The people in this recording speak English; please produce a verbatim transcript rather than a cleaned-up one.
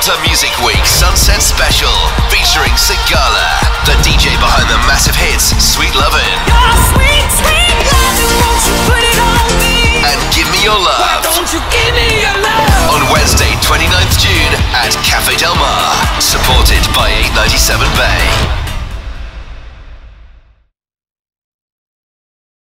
Malta Music Week Sunset Special featuring Sigala, the D J behind the massive hits Sweet Lovin', Your sweet, sweet lovin', won't you put it on me? and Give Me Your Love. Why don't you give me your love? On Wednesday, twenty-ninth June at Cafe Del Mar, supported by eight ninety-seven Bay.